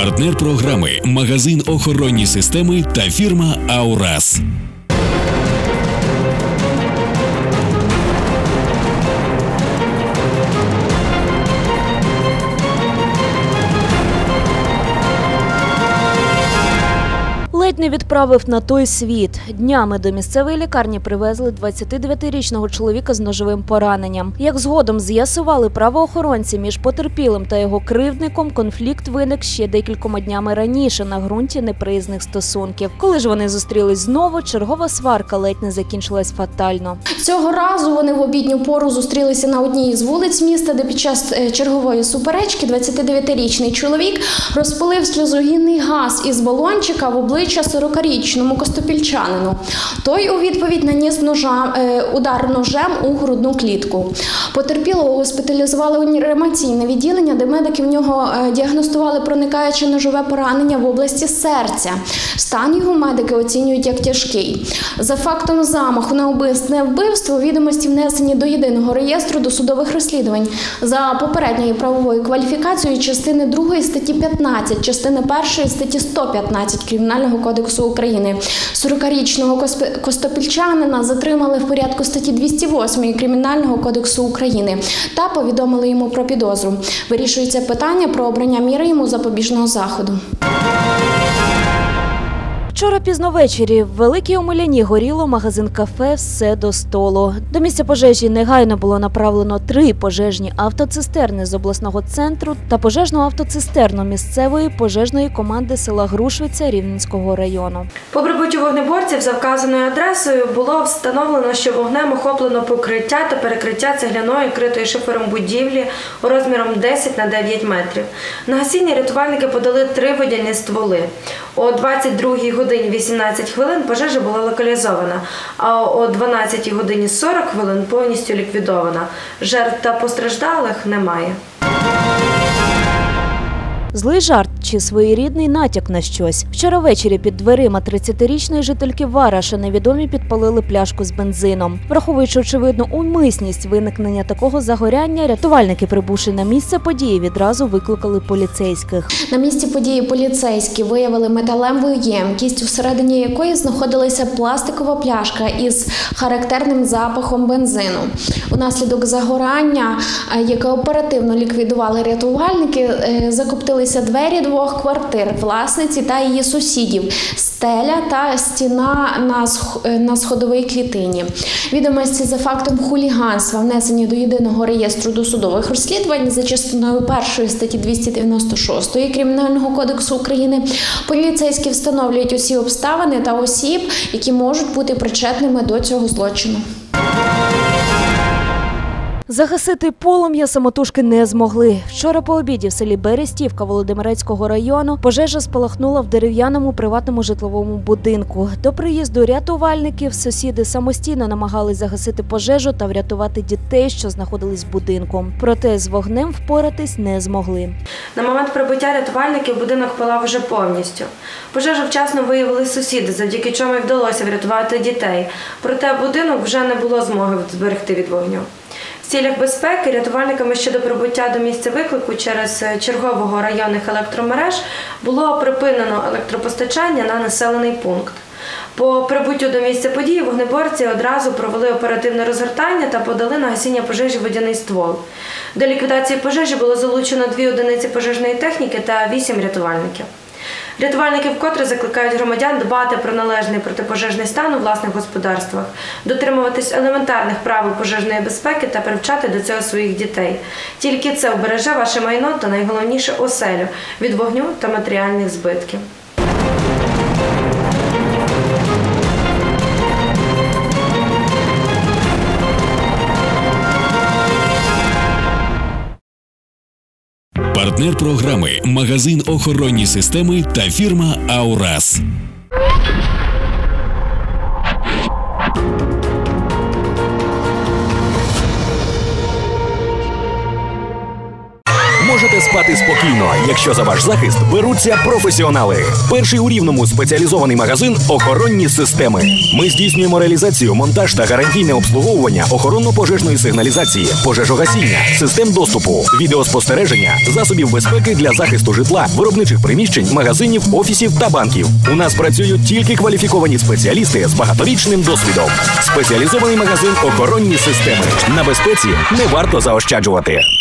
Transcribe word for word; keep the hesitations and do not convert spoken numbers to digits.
Партнер програми – магазин охоронні системи та фірма «Аурас». Ледь не відправив на той світ. Днями до місцевої лікарні привезли двадцятидев'ятирічного чоловіка з ножовим пораненням. Як згодом з'ясували правоохоронці, між потерпілим та його кривдником конфлікт виник ще декількома днями раніше на ґрунті неприязних стосунків. Коли ж вони зустрілись знову, чергова сварка ледь не закінчилась фатально. Цього разу вони в обідню пору зустрілися на одній із вулиць міста, де під час чергової суперечки двадцятидев'ятирічний чоловік розпилив сльозогінний газ із балончика в обличчя сорокарічному костопільчанину. Той у відповідь наніс ножа, е, удар ножем у грудну клітку. Потерпілого госпіталізували у реанімаційне відділення, де медики в нього е, діагностували проникаюче ножове поранення в області серця. Стан його медики оцінюють як тяжкий. За фактом замаху на убивство, вбивство відомості внесені до єдиного реєстру досудових розслідувань. За попередньою правовою кваліфікацією частини другої статті п'ятнадцять, частини першої статті сто п'ятнадцять Кримінального кодексу України. сорокарічного костопільчанина затримали в порядку статті двісті восьмої Кримінального кодексу України та повідомили йому про підозру. Вирішується питання про обрання міри йому запобіжного заходу. Вчора пізно ввечері в Великій Омеляні горіло магазин-кафе «Все до столу». До місця пожежі негайно було направлено три пожежні автоцистерни з обласного центру та пожежну автоцистерну місцевої пожежної команди села Грушвиця Рівненського району. По прибуттю вогнеборців за вказаною адресою було встановлено, що вогнем охоплено покриття та перекриття цегляної, критої шифером будівлі розміром десять на дев'ять метрів. На гасіння рятувальники подали три водяні стволи. О двадцять другій годині вісімнадцять хвилин пожежа була локалізована, а о дванадцятій годині сорок хвилин повністю ліквідована. Жертв та постраждалих немає. Злий жарт чи своєрідний натяк на щось. Вчора ввечері під дверима тридцятирічної жительки Вараша невідомі підпалили пляшку з бензином. Враховуючи очевидну умисність виникнення такого загоряння, рятувальники, прибувши на місце події, відразу викликали поліцейських. На місці події поліцейські виявили металеву ємкість, всередині якої знаходилася пластикова пляшка із характерним запахом бензину. Унаслідок загорання, яке оперативно ліквідували рятувальники, закоптилися двері двох квартир власниці та її сусідів, стеля та стіна на сходовій клітині. Відомості за фактом хуліганства внесені до єдиного реєстру досудових розслідувань за частиною першої статті двісті дев'яносто шостої Кримінального кодексу України. Поліцейські встановлюють усі обставини та осіб, які можуть бути причетними до цього злочину. Загасити полум'я самотужки не змогли. Вчора по обіді в селі Берестівка Володимирецького району пожежа спалахнула в дерев'яному приватному житловому будинку. До приїзду рятувальників сусіди самостійно намагались загасити пожежу та врятувати дітей, що знаходились в будинку. Проте з вогнем впоратись не змогли. На момент прибуття рятувальників будинок палав вже повністю. Пожежу вчасно виявили сусіди, завдяки чому й вдалося врятувати дітей. Проте будинок вже не було змоги зберегти від вогню. В цілях безпеки рятувальниками щодо прибуття до місця виклику через чергового районних електромереж було припинено електропостачання на населений пункт. По прибуттю до місця події вогнеборці одразу провели оперативне розгортання та подали на гасіння пожежі водяний ствол. До ліквідації пожежі було залучено дві одиниці пожежної техніки та вісім рятувальників. Рятувальники вкотре закликають громадян дбати про належний протипожежний стан у власних господарствах, дотримуватись елементарних правил пожежної безпеки та привчати до цього своїх дітей. Тільки це убереже ваше майно та найголовніше – оселю від вогню та матеріальних збитків. Партнер програми – магазин охоронні системи та фірма «Аурас». можете спати спокійно, якщо за ваш захист беруться професіонали. Перший у Рівному спеціалізований магазин «Охоронні системи». Ми здійснюємо реалізацію, монтаж та гарантійне обслуговування охоронно-пожежної сигналізації, пожежогасіння, систем доступу, відеоспостереження, засобів безпеки для захисту житла, виробничих приміщень, магазинів, офісів та банків. У нас працюють тільки кваліфіковані спеціалісти з багаторічним досвідом. Спеціалізований магазин «Охоронні системи». На безпеці не варто заощаджувати.